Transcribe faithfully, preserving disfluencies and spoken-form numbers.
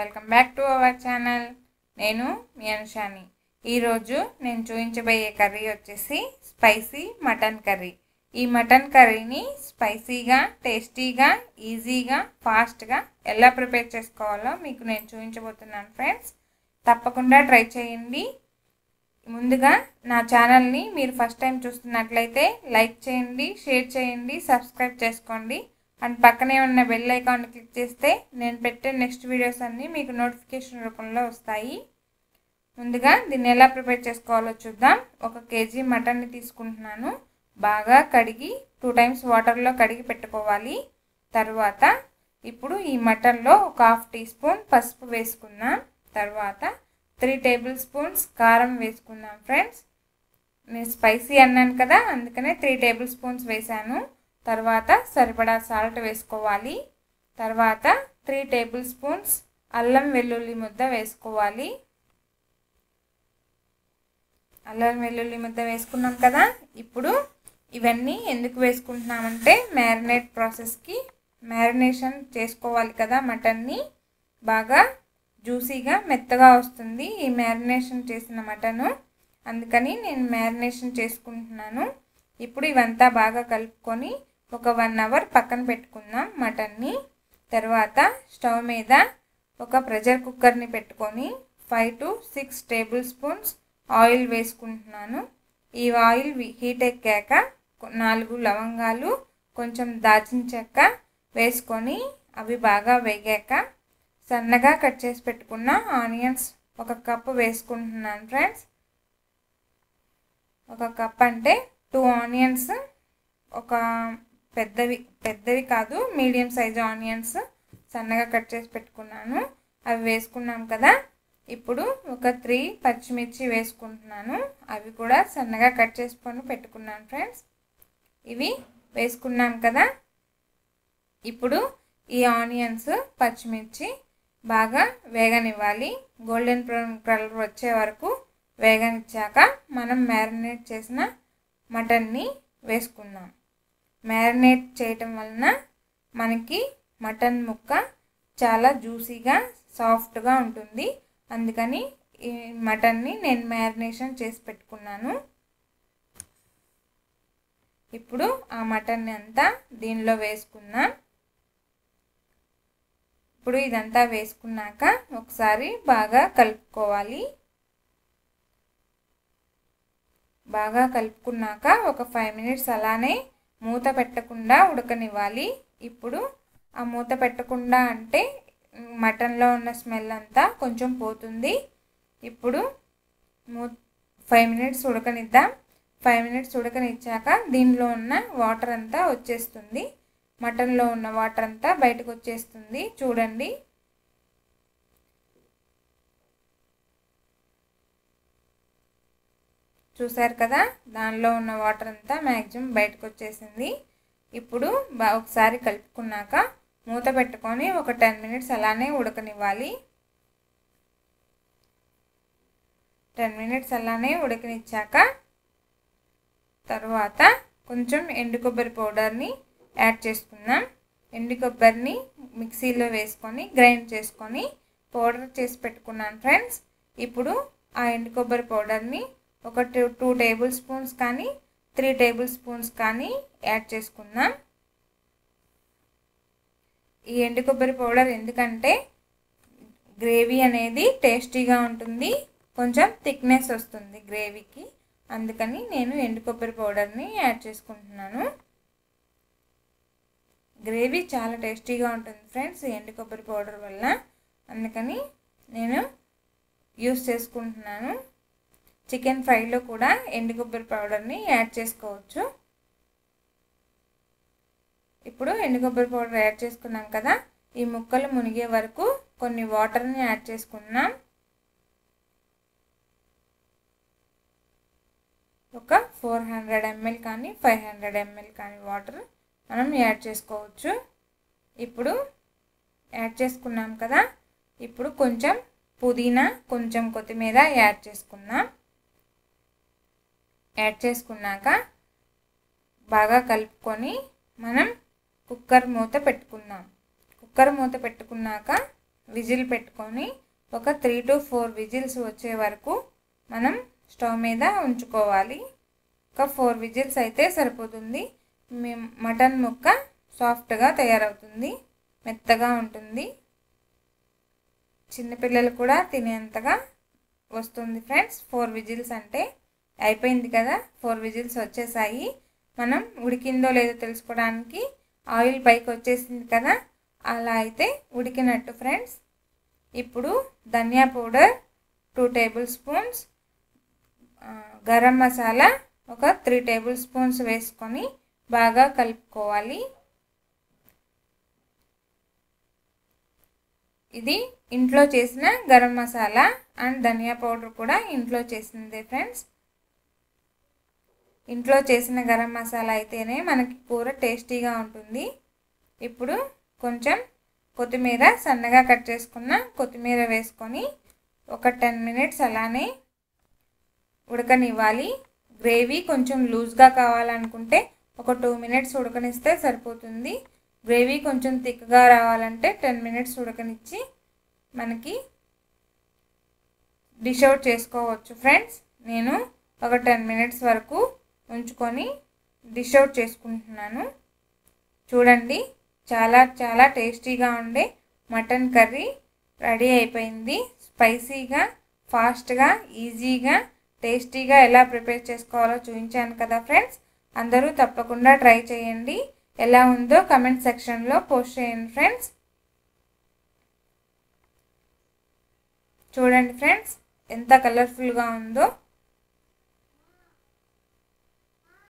Welcome back to our channel. నేను మీ అనుషాని. ఈరోజు నేను చూపించబోయే కర్రీ వచ్చేసి స్పైసీ మటన్ కర్రీ. ఈ మటన్ కర్రీని స్పైసీగా, టేస్టీగా, ఈజీగా, ఫాస్ట్గా ఎలా ప్రిపేర్ చేసుకోవాలో మీకు నేను చూపించబోతున్నాను ఫ్రెండ్స్. తప్పకుండా ట్రై చేయండి. ముందుగా నా ఛానల్ని మీరు ఫస్ట్ టైం చూస్తున్నట్లయితే లైక్ చేయండి, షేర్ చేయండి, సబ్స్క్రైబ్ చేసుకోండి. అండ్ పక్కనే ఉన్న బెల్ ఐకాన్ క్లిక్ చేస్తే నేను పెట్టే నెక్స్ట్ వీడియోస్ అన్నీ మీకు నోటిఫికేషన్ రూపంలో వస్తాయి. ముందుగా దీన్ని ఎలా ప్రిపేర్ చేసుకోవాలో చూద్దాం. ఒక కేజీ మటన్ని తీసుకుంటున్నాను. బాగా కడిగి టూ టైమ్స్ వాటర్లో కడిగి పెట్టుకోవాలి. తర్వాత ఇప్పుడు ఈ మటన్లో ఒక హాఫ్ టీ స్పూన్ పసుపు వేసుకుందాం. తర్వాత త్రీ టేబుల్ స్పూన్స్ కారం వేసుకుందాం ఫ్రెండ్స్. నేను స్పైసీ అన్నాను కదా, అందుకనే త్రీ టేబుల్ స్పూన్స్ వేసాను. తర్వాత సరిపడా సాల్ట్ వేసుకోవాలి. తర్వాత త్రీ టేబుల్ స్పూన్స్ అల్లం వెల్లుల్లి ముద్ద వేసుకోవాలి. అల్లం వెల్లుల్లి ముద్ద వేసుకున్నాం కదా. ఇప్పుడు ఇవన్నీ ఎందుకు వేసుకుంటున్నామంటే మ్యారినేట్ ప్రాసెస్కి మ్యారినేషన్ చేసుకోవాలి కదా. మటన్ని బాగా జ్యూసీగా మెత్తగా వస్తుంది ఈ మ్యారినేషన్ చేసిన మటను, అందుకని నేను మ్యారినేషన్ చేసుకుంటున్నాను. ఇప్పుడు ఇవంతా బాగా కలుపుకొని ఒక వన్ అవర్ పక్కన పెట్టుకుందాం మటన్ని. తర్వాత స్టవ్ మీద ఒక ప్రెషర్ కుక్కర్ని పెట్టుకొని five to six table spoons oil వేసుకుంటున్నాను. ఈ ఆయిల్ హీట్ ఎక్కాక నాలుగు లవంగాలు, కొంచెం దాల్చిన చెక్క వేసుకొని అవి బాగా వేగాక సన్నగా కట్ చేసి పెట్టుకున్న ఆనియన్స్ ఒక కప్పు వేసుకుంటున్నాను ఫ్రెండ్స్. ఒక కప్ అంటే టూ ఆనియన్స్, ఒక పెద్దవి పెద్దవి కాదు మీడియం సైజు ఆనియన్స్ సన్నగా కట్ చేసి పెట్టుకున్నాను. అవి వేసుకున్నాం కదా. ఇప్పుడు ఒక త్రీ పచ్చిమిర్చి వేసుకుంటున్నాను. అవి కూడా సన్నగా కట్ చేసుకొని పెట్టుకున్నాను ఫ్రెండ్స్. ఇవి వేసుకున్నాం కదా. ఇప్పుడు ఈ ఆనియన్స్, పచ్చిమిర్చి బాగా వేగనివ్వాలి. గోల్డెన్ బ్రౌన్ కలర్ వచ్చే వరకు వేగనిచ్చాక మనం మ్యారినేట్ చేసిన మటన్ని వేసుకుందాం. మ్యారినేట్ చేయటం వలన మనకి మటన్ ముక్క చాలా జ్యూసీగా, సాఫ్ట్గా ఉంటుంది. అందుకని ఈ మటన్ని నేను మ్యారినేషన్ చేసి పెట్టుకున్నాను. ఇప్పుడు ఆ మటన్ని అంతా దీనిలో వేసుకుందాం. ఇప్పుడు ఇదంతా వేసుకున్నాక ఒకసారి బాగా కలుపుకోవాలి. బాగా కలుపుకున్నాక ఒక ఫైవ్ మినిట్స్ అలానే మూత పెట్టకుండా ఉడకనివ్వాలి. ఇప్పుడు ఆ మూత పెట్టకుండా అంటే మటన్లో ఉన్న స్మెల్ అంతా కొంచెం పోతుంది. ఇప్పుడు మూ ఫైవ్ మినిట్స్ ఉడకనిద్దాం. ఫైవ్ మినిట్స్ ఉడకనిచ్చాక దీనిలో ఉన్న వాటర్ అంతా వచ్చేస్తుంది. మటన్లో ఉన్న వాటర్ అంతా బయటకు వచ్చేస్తుంది. చూడండి, చూసారు కదా, దానిలో ఉన్న వాటర్ అంతా మ్యాక్సిమం బయటకు వచ్చేసింది. ఇప్పుడు ఒకసారి కలుపుకున్నాక మూత పెట్టుకొని ఒక టెన్ మినిట్స్ అలానే ఉడకనివ్వాలి. టెన్ మినిట్స్ అలానే ఉడకనిచ్చాక తర్వాత కొంచెం ఎండు కొబ్బరి పౌడర్ని యాడ్ చేసుకుందాం. ఎండు కొబ్బరిని మిక్సీలో వేసుకొని గ్రైండ్ చేసుకొని పౌడర్ చేసి పెట్టుకున్నాను ఫ్రెండ్స్. ఇప్పుడు ఆ ఎండు కొబ్బరి పౌడర్ని ఒక టూ టూ టేబుల్ స్పూన్స్ కానీ త్రీ టేబుల్ స్పూన్స్ కానీ యాడ్ చేసుకుందాం. ఈ ఎండు కొబ్బరి పౌడర్ ఎందుకంటే గ్రేవీ అనేది టేస్టీగా ఉంటుంది, కొంచెం థిక్నెస్ వస్తుంది గ్రేవీకి, అందుకని నేను ఎండు కొబ్బరి పౌడర్ని యాడ్ చేసుకుంటున్నాను. గ్రేవీ చాలా టేస్టీగా ఉంటుంది ఫ్రెండ్స్ ఎండు కొబ్బరి పౌడర్ వల్ల, అందుకని నేను యూస్ చేసుకుంటున్నాను. చికెన్ ఫ్రైలో కూడా ఎండు కొబ్బరి పౌడర్ని యాడ్ చేసుకోవచ్చు. ఇప్పుడు ఎండు కొబ్బరి పౌడర్ యాడ్ చేసుకున్నాం కదా. ఈ ముక్కలు మునిగే వరకు కొన్ని వాటర్ని యాడ్ చేసుకున్నాం. ఒక ఫోర్ హండ్రెడ్ ఎంఎల్ కానీ ఫైవ్ హండ్రెడ్ ఎంఎల్ కానీ వాటర్ మనం యాడ్ చేసుకోవచ్చు. ఇప్పుడు యాడ్ చేసుకున్నాం కదా. ఇప్పుడు కొంచెం పుదీనా, కొంచెం కొత్తిమీర యాడ్ చేసుకుందాం. యాడ్ చేసుకున్నాక బాగా కలుపుకొని మనం కుక్కర్ మూత పెట్టుకుందాం. కుక్కర్ మూత పెట్టుకున్నాక విజిల్ పెట్టుకొని ఒక త్రీ టు ఫోర్ విజిల్స్ వచ్చే వరకు మనం స్టవ్ మీద ఉంచుకోవాలి. ఒక ఫోర్ విజిల్స్ అయితే సరిపోతుంది. మటన్ ముక్క సాఫ్ట్గా తయారవుతుంది, మెత్తగా ఉంటుంది, చిన్నపిల్లలు కూడా తినేంతగా వస్తుంది ఫ్రెండ్స్. ఫోర్ విజిల్స్ అంటే అయిపోయింది కదా, ఫోర్ విజిల్స్ వచ్చేసాయి. మనం ఉడికిందో లేదో తెలుసుకోవడానికి ఆయిల్ పైకి వచ్చేసింది కదా, అలా అయితే ఉడికినట్టు ఫ్రెండ్స్. ఇప్పుడు ధనియా powder two table spoons, garam masala ఒక త్రీ టేబుల్ స్పూన్స్ వేసుకొని బాగా కలుపుకోవాలి. ఇది ఇంట్లో చేసిన గరం మసాలా అండ్ ధనియా పౌడర్ కూడా ఇంట్లో చేసిందే ఫ్రెండ్స్. ఇంట్లో చేసిన గరం మసాలా అయితేనే మనకి కూర టేస్టీగా ఉంటుంది. ఇప్పుడు కొంచెం కొత్తిమీర, సన్నగా కట్ చేసుకున్న కొత్తిమీర వేసుకొని ఒక టెన్ మినిట్స్ అలానే ఉడకనివ్వాలి. గ్రేవీ కొంచెం లూజ్గా కావాలనుకుంటే ఒక టూ మినిట్స్ ఉడకనిస్తే సరిపోతుంది. గ్రేవీ కొంచెం థిక్గా రావాలంటే టెన్ మినిట్స్ ఉడకనిచ్చి మనకి డిష్ అవుట్ చేసుకోవచ్చు ఫ్రెండ్స్. నేను ఒక టెన్ మినిట్స్ వరకు ఉంచుకొని డిష్ అవుట్ చేసుకుంటున్నాను. చూడండి, చాలా చాలా టేస్టీగా ఉండే మటన్ కర్రీ రెడీ అయిపోయింది. స్పైసీగా, ఫాస్ట్గా, ఈజీగా, టేస్టీగా ఎలా ప్రిపేర్ చేసుకోవాలో చూపించాను కదా ఫ్రెండ్స్. అందరూ తప్పకుండా ట్రై చేయండి. ఎలా ఉందో కమెంట్ సెక్షన్లో పోస్ట్ చేయండి ఫ్రెండ్స్. చూడండి ఫ్రెండ్స్, ఎంత కలర్ఫుల్గా ఉందో.